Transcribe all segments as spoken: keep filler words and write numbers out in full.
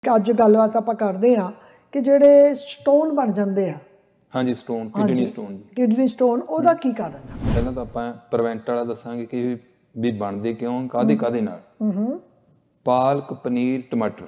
ਅੱਜ ਗੱਲਬਾਤ ਆਪਾਂ ਕਰਦੇ ਹਾਂ ਕਿ ਜਿਹੜੇ ਸਟੋਨ ਬਣ ਜਾਂਦੇ ਆ। ਹਾਂਜੀ, stone, kidney stone. Kidney stone ਉਹਦਾ ਕੀ ਕਾਰਨ ਹੈ? ਪਹਿਲਾਂ ਤਾਂ ਆਪਾਂ ਪ੍ਰੀਵੈਂਟ ਵਾਲਾ ਦੱਸਾਂਗੇ ਕਿ ਵੀ ਬਣਦੇ ਕਿਉਂ, ਕਾਹਦੇ ਕਾਹਦੇ ਨਾਲ। ਹੂੰ। ਪਾਲਕ, ਪਨੀਰ, ਟਮਾਟਰ।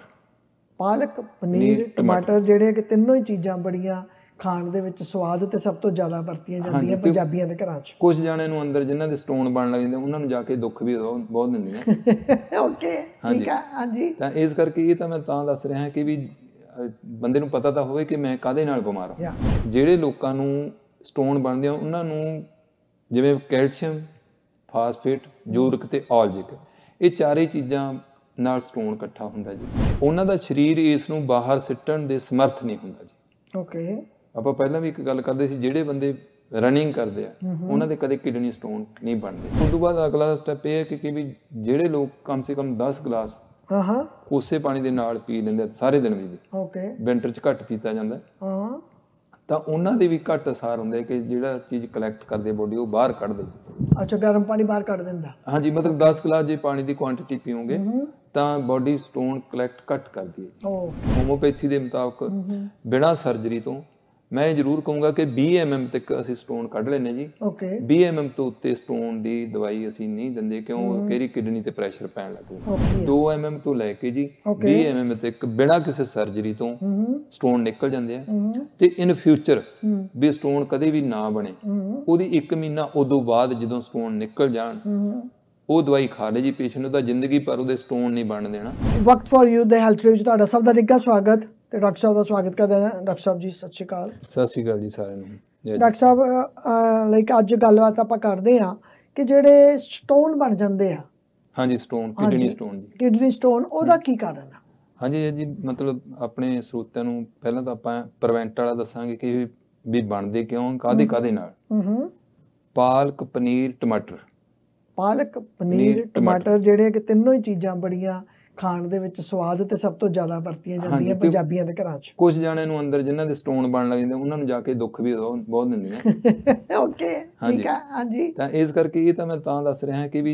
ਪਾਲਕ, ਪਨੀਰ, ਟਮਾਟਰ ਜਿਹੜੇ ਕਿ ਤਿੰਨੋਂ ਹੀ ਚੀਜ਼ਾਂ ਬੜੀਆਂ ਖਾਣ ਦੇ ਵਿੱਚ ਸਵਾਦ ਤੇ ਸਭ ਤੋਂ ਜ਼ਿਆਦਾ ਵਰਤੀਆਂ ਜਾਂਦੀਆਂ ਪੰਜਾਬੀਆਂ ਦੇ ਘਰਾਂ 'ਚ। ਕੁਝ ਜਾਣਿਆਂ ਨੂੰ ਅੰਦਰ ਜਿਨ੍ਹਾਂ ਦੇ ਸਟੋਨ ਬਣਨ ਲੱਗ ਜਾਂਦੇ ਉਹਨਾਂ ਨੂੰ ਜਾ ਕੇ ਦੁੱਖ ਵੀ ਬਹੁਤ ਦਿੰਦੀਆਂ। ਓਕੇ, ਠੀਕ ਹੈ। ਹਾਂਜੀ, ਤਾਂ ਇਸ ਕਰਕੇ ਇਹ ਤਾਂ ਮੈਂ ਤਾਂ ਦੱਸ ਰਿਹਾ ਕਿ ਵੀ ਬੰਦੇ ਨੂੰ ਪਤਾ ਤਾਂ ਹੋਵੇ ਕਿ ਮੈਂ ਕਾਹਦੇ ਨਾਲ ਬਿਮਾਰ ਹਾਂ। ਜਿਹੜੇ ਲੋਕਾਂ ਨੂੰ ਸਟੋਨ ਬਣਦੇ ਆ ਉਹਨਾਂ ਨੂੰ ਜਿਵੇਂ ਕੈਲਸ਼ੀਅਮ, ਫਾਸਫੇਟ, ਯੂਰਿਕ ਤੇ ਔਲਜਿਕ, ਇਹ ਚਾਰੇ ਚੀਜ਼ਾਂ ਨਾਲ ਸਟੋਨ ਇਕੱਠਾ ਹੁੰਦਾ ਜੀ। ਉਹਨਾਂ ਦਾ ਸਰੀਰ ਇਸ ਨੂੰ ਬਾਹਰ ਸਿੱਟਣ ਦੇ ਸਮਰਥ ਨਹੀਂ ਹੁੰਦਾ ਜੀ। ਓਕੇ। ਆਪਾਂ ਪਹਿਲਾਂ ਵੀ ਇੱਕ ਗੱਲ ਕਰਦੇ ਸੀ, ਜਿਹੜੇ ਬੰਦੇ ਰਨਿੰਗ ਕਰਦੇ ਆ ਉਹਨਾਂ ਦੇ ਕਦੇ ਕਿਡਨੀ ਸਟੋਨ ਨਹੀਂ ਬਣਦੇ। ਉਸ ਤੋਂ ਬਾਅਦ ਅਗਲਾ ਸਟੈਪ ਇਹ ਹੈ ਕਿ ਵੀ ਜਿਹੜੇ ਲੋਕ ਕਮ ਸੇ ਕਮ ਦਸ ਗਲਾਸ ਹਾਂ ਕੋਸੇ ਪਾਣੀ ਦੇ ਨਾਲ ਪੀ ਲੈਂਦੇ ਆ ਸਾਰੇ ਦਿਨ ਵਿੱਚ। ਓਕੇ। ਵਿੰਟਰ 'ਚ ਘੱਟ ਪੀਤਾ ਜਾਂਦਾ ਹਾਂ, ਤਾਂ ਉਹਨਾਂ ਦੇ ਵੀ ਘੱਟ ਅਸਾਰ ਹੁੰਦਾ ਕਿ ਜਿਹੜਾ ਚੀਜ਼ ਕਲੈਕਟ ਕਰਦੇ ਬੋਡੀ ਉਹ ਬਾਹਰ ਕੱਢ ਦੇ। ਅੱਛਾ, ਗਰਮ ਪਾਣੀ ਬਾਹਰ ਕੱਢ ਦਿੰਦਾ। ਹਾਂਜੀ, ਮਤਲਬ ਦਸ ਗਲਾਸ ਜੇ ਪਾਣੀ ਦੀ ਕੁਆਂਟੀਟੀ ਪੀਓਗੇ ਤਾਂ ਬੋਡੀ ਸਟੋਨ ਕਲੈਕਟ ਘੱਟ ਕਰਦੀ ਹੈ। ਹੋਮੋਪੈਥੀ ਦੇ ਮੁਤਾਬਕ ਬਿਨਾਂ ਸਰਜਰੀ ਤੋਂ ਮੈਂ ਜ਼ਰੂਰ ਕਹੂੰਗਾ ਕਿ ਵੀਹ ਐਮ ਐਮ ਤੱਕ ਅਸੀਂ ਸਟੋਨ ਕੱਢ ਲੈਂਦੇ ਜੀ। ਓਕੇ। ਵੀਹ ਐਮ ਐਮ ਤੋਂ ਉੱਤੇ ਸਟੋਨ ਦੀ ਦਵਾਈ ਅਸੀਂ ਨਹੀਂ ਦਿੰਦੇ, ਕਿਉਂ ਕਿਹੜੀ ਕਿਡਨੀ ਤੇ ਪ੍ਰੈਸ਼ਰ ਪੈਣ ਲੱਗ ਜਾਂਦਾ। ਦੋ ਐਮ ਐਮ ਤੋਂ ਲੈ ਕੇ ਜੀ ਵੀਹ ਐਮ ਐਮ ਤੱਕ ਬਿਨਾਂ ਕਿਸੇ ਸਰਜਰੀ ਤੋਂ ਸਟੋਨ ਨਿਕਲ ਜਾਂਦੇ ਆ। ਤੇ ਇਨ ਫਿਊਚਰ ਵੀ ਸਟੋਨ ਕਦੇ ਵੀ ਨਾ ਬਣੇ, ਉਹਦੀ ਇੱਕ ਮਹੀਨਾ ਉਦੋਂ ਬਾਅਦ ਜਦੋਂ ਸਟੋਨ ਨਿਕਲ ਜਾਣ ਉਹ ਦਵਾਈ ਖਾ ਲੇ ਜੀ ਪੇਸ਼ੈਂਟ ਨੂੰ, ਤਾਂ ਜ਼ਿੰਦਗੀ ਭਰ ਉਹਦੇ ਸਟੋਨ ਨਹੀਂ ਬਣ ਦੇਣਾ। ਵਕਤ ਫॉर ਯੂ ਦੇ ਹੈਲਥ ਵਿੱਚ ਤੁਹਾਡਾ ਸਭ ਦਾ ਨਿੱਘਾ ਸਵਾਗਤ ਤੇ ਡਾਕਟਰ ਸਾਹਿਬ ਦਾ ਸਵਾਗਤ ਕਰਦੇ ਹਾਂ। ਡਾਕਟਰ ਸਾਹਿਬ ਜੀ, ਸਤਿ ਸ਼੍ਰੀ ਅਕਾਲ। ਸਤਿ ਸ਼੍ਰੀ ਅਕਾਲ ਜੀ ਸਾਰਿਆਂ ਨੂੰ। ਡਾਕਟਰ ਸਾਹਿਬ, ਲਾਈਕ ਅੱਜ ਗੱਲਬਾਤ ਆਪਾਂ ਕਰਦੇ ਹਾਂ ਕਿ ਜਿਹੜੇ ਸਟੋਨ ਬਣ ਜਾਂਦੇ ਆ। ਹਾਂਜੀ, ਸਟੋਨ, ਕਿਡਨੀ ਸਟੋਨ ਜੀ। ਕਿਡਨੀ ਸਟੋਨ ਉਹਦਾ ਕੀ ਕਾਰਨ ਹੈ? ਹਾਂਜੀ ਜੀ, ਮਤਲਬ ਆਪਣੇ ਸਰੋਤਿਆਂ ਨੂੰ ਪਹਿਲਾਂ ਤਾਂ ਆਪਾਂ ਪ੍ਰੀਵੈਂਟ ਵਾਲਾ ਦੱਸਾਂਗੇ ਕਿ ਵੀ ਬਣਦੇ ਕਿਉਂ, ਕਾਹਦੇ ਕਾਹਦੇ ਨਾਲ। ਪਾਲਕ, ਪਨੀਰ, ਟਮਾਟਰ। ਪਾਲਕ, ਪਨੀਰ, ਟਮਾਟਰ ਜਿਹੜੇ ਕਿ ਤਿੰਨੋਂ ਹੀ ਚੀਜ਼ਾਂ ਬੜੀਆਂ ਖਾਣ ਦੇ ਵਿੱਚ ਸਵਾਦ ਤੇ ਸਭ ਤੋਂ ਜ਼ਿਆਦਾ ਵਰਤੀਆਂ ਜਾਂਦੀਆਂ ਪੰਜਾਬੀਆਂ ਦੇ ਘਰਾਂ 'ਚ। ਕੁਝ ਜਾਣਿਆਂ ਨੂੰ ਅੰਦਰ ਜਿਨ੍ਹਾਂ ਦੇ ਸਟੋਨ ਬਣਨ ਲੱਗ ਜਾਂਦੇ ਉਹਨਾਂ ਨੂੰ ਜਾ ਕੇ ਦੁੱਖ ਵੀ ਬਹੁਤ ਦਿੰਦੀਆਂ। ਓਕੇ, ਠੀਕ ਹੈ। ਹਾਂਜੀ, ਤਾਂ ਇਸ ਕਰਕੇ ਇਹ ਤਾਂ ਮੈਂ ਤਾਂ ਦੱਸ ਰਿਹਾ ਕਿ ਵੀ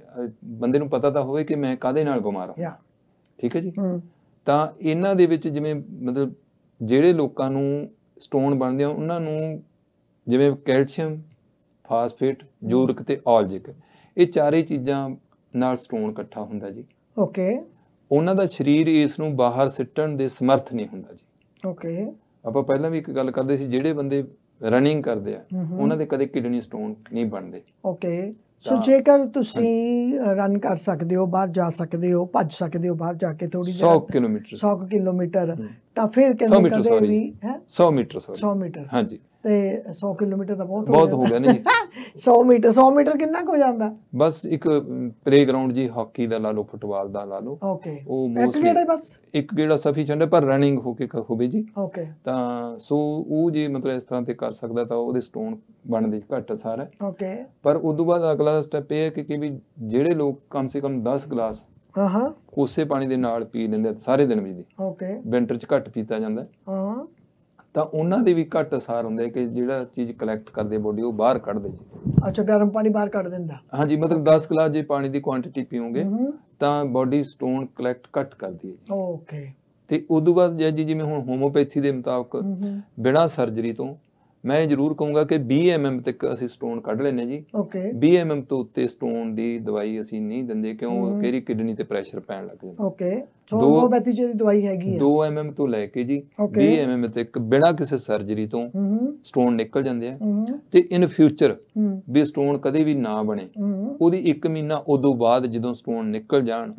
ਬੰਦੇ ਨੂੰ ਪਤਾ ਤਾਂ ਹੋਵੇ ਕਿ ਮੈਂ ਕਾਹਦੇ ਨਾਲ ਬਿਮਾਰ ਹਾਂ। ਠੀਕ ਹੈ ਜੀ। ਤਾਂ ਇਹਨਾਂ ਦੇ ਵਿੱਚ ਜਿਵੇਂ ਮਤਲਬ ਜਿਹੜੇ ਲੋਕਾਂ ਨੂੰ ਸਟੋਨ ਬਣਦੇ ਆ ਉਹਨਾਂ ਨੂੰ ਜਿਵੇਂ ਕੈਲਸ਼ੀਅਮ, ਫਾਸਫੇਟ, ਯੂਰਿਕ ਤੇ ਔਲਜਿਕ, ਇਹ ਚਾਰੇ ਚੀਜ਼ਾਂ ਨਾਲ ਸਟੋਨ ਇਕੱਠਾ ਹੁੰਦਾ ਜੀ। ਓਕੇ। ਉਹਨਾਂ ਦਾ ਸਰੀਰ ਇਸ ਨੂੰ ਬਾਹਰ ਸਿੱਟਣ ਦੇ ਸਮਰਥ ਨਹੀਂ ਹੁੰਦਾ ਜੀ। ਓਕੇ। ਆਪਾਂ ਪਹਿਲਾਂ ਵੀ ਇੱਕ ਗੱਲ ਕਰਦੇ ਸੀ, ਜਿਹੜੇ ਬੰਦੇ ਰਨਿੰਗ ਕਰਦੇ ਆ ਉਹਨਾਂ ਦੇ ਕਦੇ ਕਿਡਨੀ ਸਟੋਨ ਨਹੀਂ ਬਣਦੇ। ਓਕੇ। ਸੋ ਜੇਕਰ ਤੁਸੀਂ ਰਨ ਕਰ ਸਕਦੇ ਹੋ, ਬਾਹਰ ਜਾ ਸਕਦੇ ਹੋ, ਭੱਜ ਸਕਦੇ ਹੋ ਬਾਹਰ ਜਾ ਕੇ ਥੋੜੀ ਜਿਹੀ ਸੌ ਕਿਲੋਮੀਟਰ ਸੌ ਕਿਲੋਮੀਟਰ, ਤਾਂ ਫਿਰ ਕਹਿੰਦੇ ਕਦੇ ਵੀ ਹੈ ਸੌ ਮੀਟਰ ਸੌਰੀ ਸੌ ਮੀਟਰ। ਹਾਂਜੀ, ਤੇ ਸੌ ਕਿਲੋਮੀਟਰ ਤਾਂ ਬਹੁਤ ਬਹੁਤ ਹੋ ਗਿਆ ਨਾ ਜੀ। ਸੌ ਮੀਟਰ ਸੌ ਮੀਟਰ ਕਿੰਨਾ ਕੁ ਹੋ ਜਾਂਦਾ? ਬਸ ਇੱਕ ਪਲੇ ਗਰਾਊਂਡ ਜੀ, ਹਾਕੀ ਦਾ ਲਾ ਲਓ, ਫੁੱਟਬਾਲ ਦਾ ਲਾ ਲਓ। ਓਕੇ। ਉਹ ਮੋਸਟਲੀ ਬਸ ਇੱਕ ਗੇੜਾ ਸਫੀਸ਼ੀਐਂਟ ਹੈ, ਪਰ ਰਨਿੰਗ ਹੋ ਕੇ ਹੋਵੇ ਜੀ। ਓਕੇ। ਤਾਂ ਸੋ ਉਹ ਜੇ ਮਤਲਬ ਇਸ ਤਰ੍ਹਾਂ ਤੇ ਕਰ ਸਕਦਾ ਤਾਂ ਉਹਦੇ ਸਟੋਨ ਬਣਦੇ ਘੱਟ ਅਸਾਰ ਹੈ। ਓਕੇ। ਪਰ ਉਦੋਂ ਬਾਅਦ ਅਗਲਾ ਸਟੈਪ ਇਹ ਹੈ ਕਿ ਵੀ ਜਿਹੜੇ ਲੋਕ ਕਮ ਸੇ ਕਮ ਦਸ ਗਲਾਸ ਹਾਂ ਕੋਸੇ ਪਾਣੀ ਦੇ ਨਾਲ ਪੀ ਲੈਂਦੇ ਆ ਸਾਰੇ ਦਿਨ ਵਿੱਚ। ਓਕੇ। ਵਿੰਟਰ 'ਚ ਘੱਟ ਪੀਤਾ ਜਾਂਦਾ ਹਾਂ, ਤਾਂ ਉਹਨਾਂ ਦੇ ਵੀ ਘੱਟ ਅਸਾਰ ਹੁੰਦਾ ਕਿ ਜਿਹੜਾ ਚੀਜ਼ ਕਲੈਕਟ ਕਰਦੇ ਬੋਡੀ ਉਹ ਬਾਹਰ ਕੱਢ ਦੇ ਜੀ। ਅੱਛਾ, ਗਰਮ ਪਾਣੀ ਬਾਹਰ ਕੱਢ ਦਿੰਦਾ। ਹਾਂਜੀ, ਮਤਲਬ ਦਸ ਗਲਾਸ ਜੇ ਪਾਣੀ ਦੀ ਕੁਆਂਟੀਟੀ ਪੀਓਗੇ ਤਾਂ ਬੋਡੀ ਸਟੋਨ ਕਲੈਕਟ ਘੱਟ ਕਰਦੀ ਹੈ। ਓਕੇ। ਤੇ ਉਦੋਂ ਬਾਅਦ ਜੀ ਜਿਵੇਂ ਹੁਣ ਹੋਮੋਪੈਥੀ ਦੇ ਮੁਤਾਬਕ ਬਿਨਾਂ ਸਰਜਰੀ ਤੋਂ ਮੈਂ ਜ਼ਰੂਰ ਕਹੂੰਗਾ ਕਿ ਵੀਹ ਐਮ ਐਮ ਤੱਕ ਅਸੀਂ ਸਟੋਨ ਕੱਢ ਲੈਂਦੇ ਜੀ। ਓਕੇ। ਵੀਹ ਐਮ ਐਮ ਤੋਂ ਉੱਤੇ ਸਟੋਨ ਦੀ ਦਵਾਈ ਅਸੀਂ ਨਹੀਂ ਦਿੰਦੇ, ਕਿਉਂ ਕਿਹੜੀ ਕਿਡਨੀ ਤੇ ਪ੍ਰੈਸ਼ਰ ਪੈਣ ਲੱਗ ਜਾਂਦਾ। ਓਕੇ। ਸੋ ਹੋਮੋਪੈਥੀ ਦੀ ਦਵਾਈ ਹੈਗੀ ਹੈ। ਦੋ ਐਮ ਐਮ ਤੋਂ ਲੈ ਕੇ ਜੀ ਵੀਹ ਐਮ ਐਮ ਤੱਕ ਬਿਨਾਂ ਕਿਸੇ ਸਰਜਰੀ ਤੋਂ ਸਟੋਨ ਨਿਕਲ ਜਾਂਦੇ ਆ। ਤੇ ਇਨ ਫਿਊਚਰ ਵੀ ਸਟੋਨ ਕਦੇ ਵੀ ਨਾ ਬਣੇ, ਉਹਦੀ ਇੱਕ ਮਹੀਨਾ ਉਦੋਂ ਬਾਅਦ ਜਦੋਂ ਸਟੋਨ ਨਿਕਲ ਜਾਣ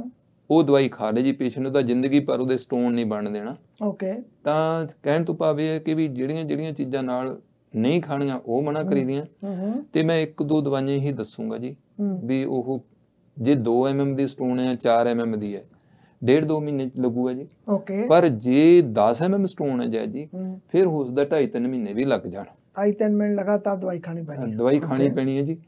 ਉਹ ਦਵਾਈ ਖਾ ਲੇ ਜੀ ਪੇਸ਼ੈਂਟ ਨੂੰ, ਤਾਂ ਜ਼ਿੰਦਗੀ ਭਰ ਉਹਦੇ ਸਟੋਨ ਨਹੀਂ ਬਣ ਦੇਣਾ। ਓਕੇ। ਤਾਂ ਕਹਿਣ ਤੋਂ ਭਾਵ ਇਹ ਹੈ ਕਿ ਵੀ ਜਿਹੜੀਆਂ ਜਿਹੜੀਆਂ ਚੀਜ਼ਾਂ ਨਾਲ ਨਹੀਂ ਖਾਣੀਆਂ ਉਹ ਮਨਾ ਕਰੀ ਦੀਆਂ। ਤੇ ਮੈਂ ਇੱਕ ਦੋ ਦਵਾਈਆਂ ਹੀ ਦੱਸੂਗਾ ਜੀ ਵੀ ਉਹ ਜੇ ਦੋ ਐਮ ਐਮ ਦੀ ਸਟੋਨ ਹੈ, ਚਾਰ ਐਮ ਐਮ ਦੀ ਹੈ, ਡੇਢ ਦੋ ਮਹੀਨੇ ਲੱਗੂਗਾ ਜੀ। ਓਕੇ। ਪਰ ਜੇ ਦਸ ਐਮ ਐਮ ਸਟੋਨ ਹੈ ਜੈ ਜੀ, ਫਿਰ ਹੋ ਸਕਦਾ ਢਾਈ ਤਿੰਨ ਮਹੀਨੇ ਵੀ ਲੱਗ ਜਾਣ। ਢਾਈ ਤਿੰਨ ਮਹੀਨੇ ਲਗਾਤਾਰ ਦਵਾਈ ਖਾਣੀ ਪੈਣੀ ਹੈ। ਦਵਾਈ ਖਾਣੀ ਪੈਣੀ ਹੈ ਜੀ।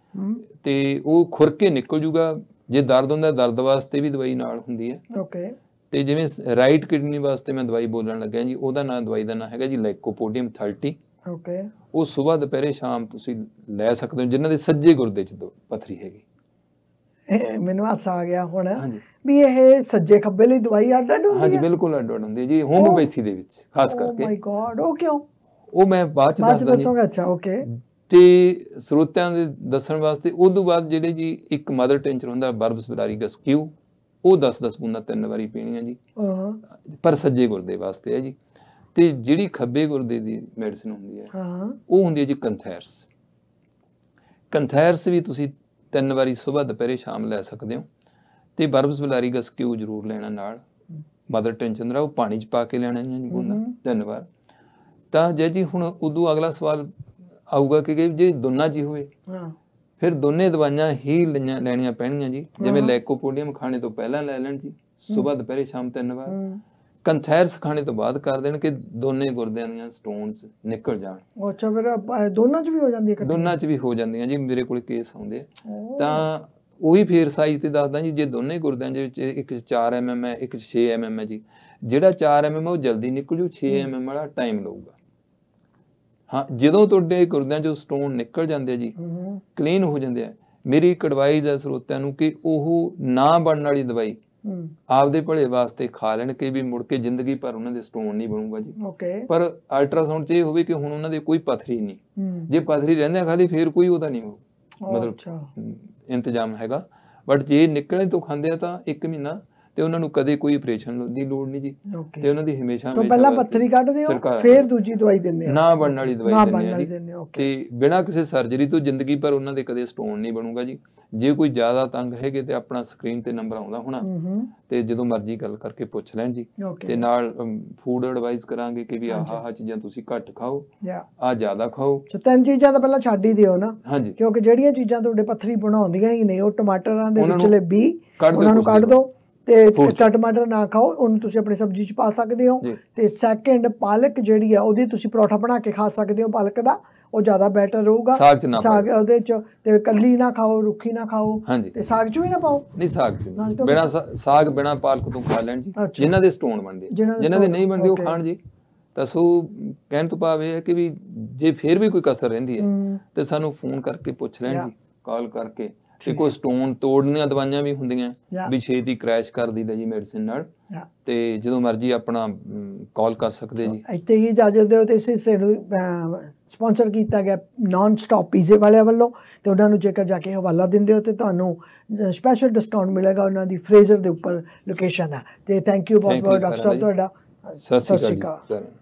ਤੇ ਉਹ ਖੁਰ ਕੇ ਨਿਕਲ ਜੂਗਾ। ਜੇ ਦਰਦ ਹੁੰਦਾ, ਦਰਦ ਵਾਸਤੇ ਵੀ ਦਵਾਈ ਨਾਲ ਹੁੰਦੀ ਹੈ। ਓਕੇ। ਤੇ ਜਿਵੇਂ ਰਾਈਟ ਕਿਡਨੀ ਵਾਸਤੇ ਮੈਂ ਦਵਾਈ ਬੋਲਣ ਲੱਗਿਆ ਜੀ, ਉਹਦਾ ਨਾਂ ਦਵਾਈ ਦਾ ਨਾਂ ਹੈਗਾ ਜੀ ਲਾਈਕੋਪੋਡੀਅਮ ਥਰਟੀ। ਓਕੇ। ਉਹ ਸੁਬਾਹ ਦੁਪਹਿਰੇ ਸ਼ਾਮ ਤੁਸੀਂ ਲੈ ਸਕਦੇ ਹੋ ਜਿਨ੍ਹਾਂ ਦੇ ਸੱਜੇ ਗੁਰਦੇ 'ਚ ਪੱਥਰੀ ਹੈਗੀ। ਮੈਨੂੰ ਹਾਸਾ ਆ ਗਿਆ ਹੁਣ ਵੀ ਇਹ ਸੱਜੇ ਖੱਬੇ ਲਈ ਦਵਾਈ ਅੱਡ ਅੱਡ ਹੁੰਦੀ ਹੈ? ਹਾਂਜੀ ਬਿਲਕੁਲ ਅੱਡ ਅੱਡ ਹੁੰਦੀ ਹੈ ਜੀ, ਹੋਮੋਪੈਥੀ ਦੇ ਵਿੱਚ ਖਾਸ ਕਰਕੇ। ਓ ਮਾਈ ਗॉड, ਉਹ ਕਿਉਂ? ਉਹ ਮੈਂ ਬਾਅਦ ਚ ਦੱਸਦਾ ਦੱਸੂਗਾ। ਅੱਛਾ, ਓਕੇ। ਤੇ ਸਰੋਤਿਆਂ ਦੇ ਦੱਸਣ ਵਾਸਤੇ ਉਸ ਤੋਂ ਬਾਅਦ ਜਿਹੜੇ ਜੀ ਇੱਕ ਮਦਰ ਟੈਂਚਰ ਹੁੰਦਾ ਬਰਬਸ ਬਲਾਰੀਗਸ ਕਿਊ, ਉਹ ਦਸ ਦਸ ਬੂੰਦਾਂ ਤਿੰਨ ਵਾਰੀ ਪੀਣੀਆਂ ਜੀ, ਪਰ ਸੱਜੇ ਗੁਰਦੇ ਵਾਸਤੇ ਹੈ ਜੀ। ਤੇ ਜਿਹੜੀ ਖੱਬੇ ਗੁਰਦੇ ਦੀ ਮੈਡੀਸਿਨ ਹੁੰਦੀ ਹੈ ਉਹ ਹੁੰਦੀ ਹੈ ਜੀ ਕੰਥੈਰਸ। ਕੰਥੈਰਸ ਵੀ ਤੁਸੀਂ ਤਿੰਨ ਵਾਰੀ ਸੁਬਾਹ ਦੁਪਹਿਰੇ ਸ਼ਾਮ ਲੈ ਸਕਦੇ ਹੋ। ਤੇ ਬਰਬਸ ਬਲਾਰੀਗਸ ਕਿਊ ਜ਼ਰੂਰ ਲੈਣਾ ਨਾਲ। ਮਦਰ ਟੈਂਸ਼ਨ ਦਾ ਉਹ ਪਾਣੀ 'ਚ ਪਾ ਕੇ ਲੈਣਾ ਜੀ ਬੂੰਦਾਂ ਤਿੰਨ ਵਾਰ। ਤਾਂ ਜੇ ਜੀ ਹੁਣ ਉਦੋਂ ਅਗਲਾ ਸਵਾਲ ਆਊਗਾ ਕਿ ਜੇ ਦੋਨਾਂ 'ਚ ਹੀ ਹੋਵੇ ਫਿਰ ਦੋਨੇ ਦਵਾਈਆਂ ਹੀ ਲਈਆਂ ਲੈਣੀਆਂ ਪੈਣੀਆਂ ਜੀ। ਜਿਵੇਂ ਲੈਕੋਪੋਡੀਅਮ ਖਾਣੇ ਤੋਂ ਪਹਿਲਾਂ ਲੈ ਲੈਣ ਜੀ ਸੁਬਾਹ ਦੁਪਹਿਰੇ ਸ਼ਾਮ ਤਿੰਨ ਵਾਰ, ਕੰਥੈਰਸ ਖਾਣੇ ਤੋਂ ਬਾਅਦ ਕਰ ਦੇਣ ਕਿ ਦੋਨੇ ਗੁਰਦਿਆਂ ਦੀਆਂ ਸਟੋਨਸ ਨਿਕਲ ਜਾਣ। ਅੱਛਾ, ਫਿਰ ਦੋਨਾਂ 'ਚ ਵੀ ਹੋ ਜਾਂਦੀ ਹੈ? ਦੋਨਾਂ 'ਚ ਵੀ ਹੋ ਜਾਂਦੀਆਂ ਜੀ, ਮੇਰੇ ਕੋਲ ਕੇਸ ਆਉਂਦੇ ਆ। ਤਾਂ ਉਹੀ ਫੇਰ ਸਾਈਜ਼ ਤੇ ਦੱਸਦਾ ਜੀ, ਜੇ ਦੋਨੇ ਗੁਰਦਿਆਂ ਦੇ ਵਿੱਚ ਇੱਕ ਚਾਰ ਐਮ ਐਮ ਹੈ ਇੱਕ ਛੇ ਐਮ ਐਮ ਹੈ ਜੀ, ਜਿਹੜਾ ਚਾਰ ਐਮ ਐਮ ਉਹ ਜਲਦੀ ਨਿਕਲ ਜੂ, ਛੇ ਐਮ ਐਮ ਵਾਲਾ ਟਾਈਮ ਲਊਗਾ। ਹਾਂ, ਜਦੋਂ ਤੁਹਾਡੇ ਗੁਰਦਿਆਂ 'ਚੋਂ ਸਟੋਨ ਨਿਕਲ ਜਾਂਦੇ ਆ ਜੀ, ਕਲੀਨ ਹੋ ਜਾਂਦੇ ਆ, ਮੇਰੀ ਇੱਕ ਐਡਵਾਈਸ ਹੈ ਸਰੋਤਿਆਂ ਨੂੰ ਕਿ ਉਹ ਨਾ ਬਣਨ ਵਾਲੀ ਦਵਾਈ ਆਪਦੇ ਭਲੇ ਵਾਸਤੇ ਖਾ ਲੈਣ ਕਿ ਵੀ ਮੁੜ ਕੇ ਜ਼ਿੰਦਗੀ ਭਰ ਉਹਨਾਂ ਦੇ ਸਟੋਨ ਨਹੀਂ ਬਣੂਗਾ ਜੀ। ਪਰ ਅਲਟਰਾਸਾਊਂਡ 'ਚ ਇਹ ਹੋਵੇ ਕਿ ਹੁਣ ਉਹਨਾਂ ਦੇ ਕੋਈ ਪੱਥਰੀ ਨਹੀਂ, ਜੇ ਪੱਥਰੀ ਰਹਿੰਦੇ ਖਾਲੀ ਫੇਰ ਕੋਈ ਉਹਦਾ ਨਹੀਂ ਹੋ ਮਤਲਬ ਇੰਤਜ਼ਾਮ ਹੈਗਾ। ਬਟ ਜੇ ਨਿਕਲਣੇ ਤੋਂ ਖਾਂਦੇ ਆ ਤਾਂ ਇੱਕ ਮਹੀਨਾ ਤੇ ਉਹਨਾਂ ਨੂੰ ਕਦੇ ਕੋਈ ਆਪਰੇਸ਼ਨ ਦੀ ਲੋੜ ਨਹੀਂ ਜੀ। ਤੇ ਉਹਨਾਂ ਦੀ ਹਮੇਸ਼ਾ ਪਹਿਲਾਂ ਪੱਥਰੀ ਕੱਢਦੇ ਹੋ ਫਿਰ ਦੂਜੀ ਦਵਾਈ ਦਿੰਦੇ ਹੋ, ਨਾ ਬਣਨ ਵਾਲੀ ਦਵਾਈ ਦਿੰਦੇ ਆ ਜੀ। ਤੇ ਬਿਨਾਂ ਕਿਸੇ ਸਰਜਰੀ ਤੋਂ ਜ਼ਿੰਦਗੀ ਭਰ ਉਹਨਾਂ ਦੇ ਕਦੇ ਸਟੋਨ ਨਹੀਂ ਬਣੂਗਾ ਜੀ। ਜੇ ਕੋਈ ਜ਼ਿਆਦਾ ਤੰਗ ਹੈਗੇ ਤੇ ਆਪਣਾ ਸਕਰੀਨ ਤੇ ਨੰਬਰ ਆਉਂਦਾ ਹੋਣਾ, ਤੇ ਜਦੋਂ ਮਰਜ਼ੀ ਗੱਲ ਕਰਕੇ ਪੁੱਛ ਲੈਣ ਜੀ। ਤੇ ਨਾਲ ਫੂਡ ਐਡਵਾਈਸ ਕਰਾਂਗੇ ਕਿ ਵੀ ਆਹ ਆਹ ਚੀਜ਼ਾਂ ਤੁਸੀਂ ਘੱਟ ਖਾਓ, ਆਹ ਜ਼ਿਆਦਾ ਖਾਓ। ਤਿੰਨ ਚੀਜ਼ਾਂ ਤਾਂ ਪਹਿਲਾਂ ਛੱਡ ਹੀ ਦਿਓ ਨਾ, ਕਿਉਂਕਿ ਜਿਹੜੀਆਂ ਚੀਜ਼ਾਂ ਤੁਹਾਡੇ ਪੱਥਰੀ ਬਣਾਉਂਦੀਆਂ ਹੀ ਨੇ ਉਹ ਟਮਾਟਰਾਂ ਦੇ ਵਿਚਲੇ ਬੀ ਉਹਨਾਂ ਨੂੰ ਕੱਢ ਦਿਓ। ਤੇ ਕੱਚਾ ਟਮਾਟਰ ਨਾ ਖਾਓ, ਉਹਨੂੰ ਤੁਸੀਂ ਆਪਣੀ ਸਬਜ਼ੀ 'ਚ ਪਾ ਸਕਦੇ ਹੋ। ਤੇ ਸੈਕਿੰਡ, ਪਾਲਕ ਜਿਹੜੀ ਆ ਉਹਦੀ ਤੁਸੀਂ ਪਰੌਠਾ ਬਣਾ ਕੇ ਖਾ ਸਕਦੇ ਹੋ, ਪਾਲਕ ਦਾ, ਉਹ ਜ਼ਿਆਦਾ ਬੈਟਰ ਰਹੂਗਾ। ਸਾਗ ਉਹਦੇ 'ਚ ਤੇ ਕੱਲੀ ਨਾ ਖਾਓ, ਰੁੱਖੀ ਨਾ ਖਾਓ, ਤੇ ਸਾਗ 'ਚ ਵੀ ਨਾ ਪਾਓ। ਨਹੀਂ, ਸਾਗ 'ਚ ਬਿਨਾਂ ਸਾਗ ਬਿਨਾਂ ਪਾਲਕ ਤੋਂ ਖਾ ਲੈਣ ਜੀ ਜਿਨ੍ਹਾਂ ਦੇ ਸਟੋਨ ਬਣਦੇ, ਜਿਨ੍ਹਾਂ ਦੇ ਨਹੀਂ ਬਣਦੇ ਉਹ ਖਾਣ ਜੀ। ਤਾਂ ਸੋ ਕਹਿਣ ਤੋਂ ਭਾਵ ਇਹ ਹੈ ਕਿ ਵੀ ਜੇ ਫਿਰ ਵੀ ਕੋਈ ਕਸਰ ਰਹਿੰਦੀ ਹੈ ਤੇ ਸਾਨੂੰ ਫੋਨ ਕਰਕੇ ਪੁੱਛ ਲੈਣ ਜੀ, ਕਾਲ ਕਰਕੇ। ਤੇ ਕੋਈ ਸਟੋਨ ਤੋੜਨੀਆਂ ਦਵਾਈਆਂ ਵੀ ਹੁੰਦੀਆਂ ਵੀ ਛੇਤੀ ਕ੍ਰੈਸ਼ ਕਰ ਦਈਦਾ ਜੀ ਮੈਡੀਸਿਨ ਨਾਲ। ਤੇ ਜਦੋਂ ਮਰਜ਼ੀ ਆਪਣਾ ਕਾਲ ਕਰ ਸਕਦੇ ਜੀ। ਇੱਥੇ ਹੀ ਇਜਾਜ਼ਤ ਦਿਓ। ਤੇ ਇਸ ਹਿੱਸੇ ਨੂੰ ਸਪਾਂਸਰ ਕੀਤਾ ਗਿਆ ਨਾਨ ਸਟਾਪ ਪੀਜ਼ੇ ਵਾਲਿਆਂ ਵੱਲੋਂ, ਤੇ ਉਹਨਾਂ ਨੂੰ ਜੇਕਰ ਜਾ ਕੇ ਹਵਾਲਾ ਦਿੰਦੇ ਹੋ ਤੇ ਤੁਹਾਨੂੰ ਸਪੈਸ਼ਲ ਡਿਸਕਾਊਂਟ ਮਿਲੇਗਾ। ਉਹਨਾਂ ਦੀ ਫਰੇਜ਼ਰ ਦੇ ਉੱਪਰ ਲੋਕੇਸ਼ਨ ਹੈ। ਤੇ ਥੈਂਕ ਯੂ ਬਹੁਤ ਬਹੁਤ ਡਾਕਟਰ ਸਾਹਿਬ ਤੁਹਾਡਾ। ਸਤਿ ਸ਼੍ਰੀ ਅਕਾਲ।